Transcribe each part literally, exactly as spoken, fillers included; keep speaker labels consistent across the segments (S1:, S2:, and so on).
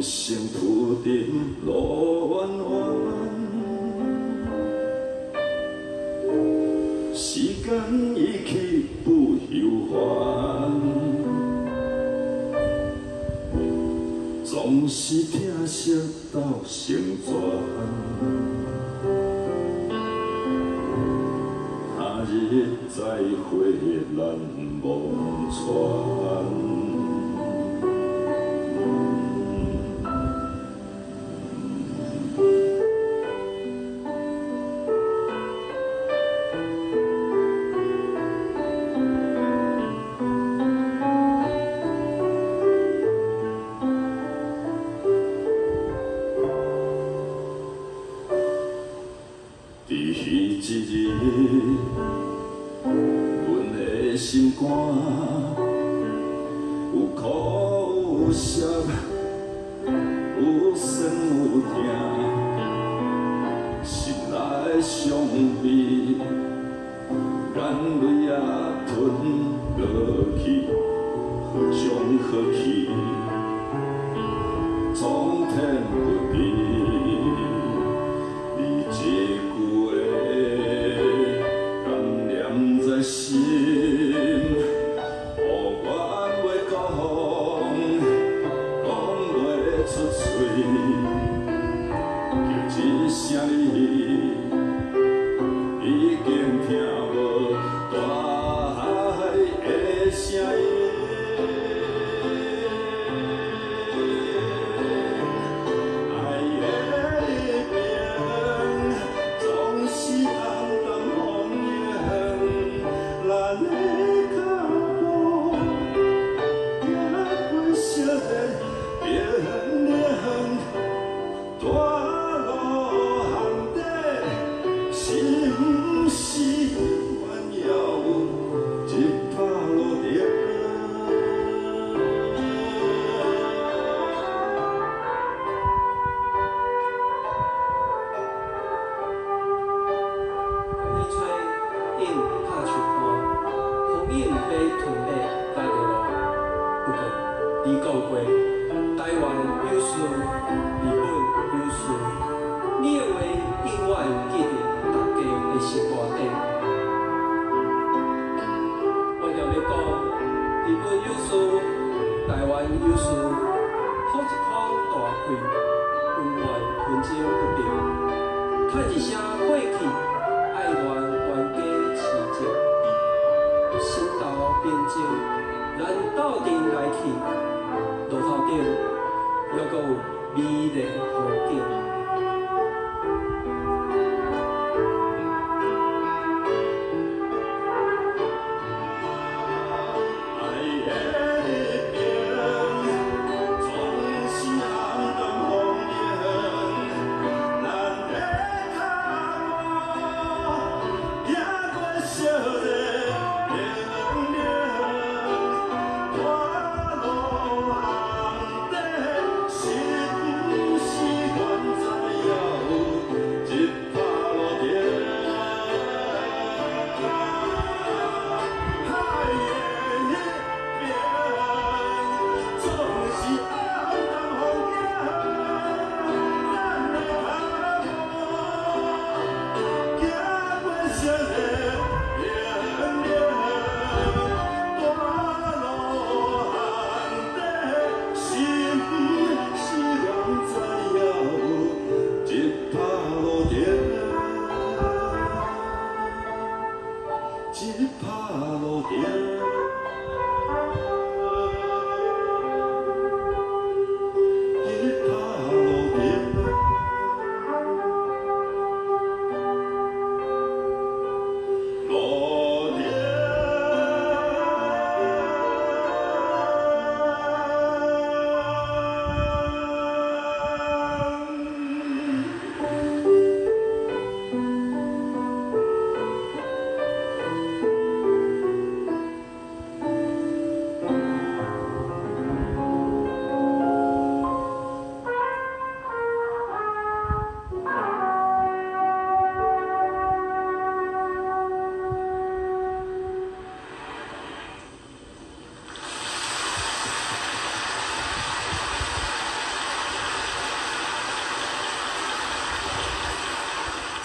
S1: 生注定路弯弯，时间已去不由还，总是疼惜到成全。他日再会难忘川。 伫彼一日，阮的心肝有苦有涩，有酸有甜，心内伤悲，眼泪也吞落去，何将何去，苍天不知。 一句话感念在心，胡言话讲，讲袂出嘴，叫一声你，已经听无大海的声音。
S2: 已讲过，台湾有事，日本有事，你的话永远记伫大家的心肝顶。我就要讲，日本有事，台湾有事，好一口大气，永远纯情不变。叹一声过去，爱恋冤家痴情，心头变情，咱斗阵来去。 路头顶，还阁有美丽风景。爱的日平，总是暗淡风影，咱的脚步行过少年冰冷，大路。 一拍路顶。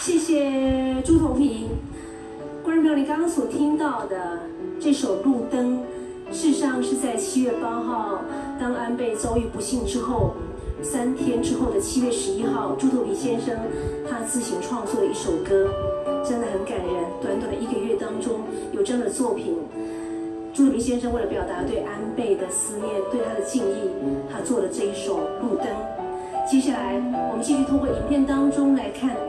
S3: 谢谢猪头皮。观众朋友，你刚刚所听到的这首《路灯》，事实上是在七月八号，当安倍遭遇不幸之后，三天之后的七月十一号，猪头皮先生他自行创作的一首歌，真的很感人。短短的一个月当中，有这样的作品。猪头皮先生为了表达对安倍的思念、对他的敬意，他做了这一首《路灯》。接下来，我们继续通过影片当中来看。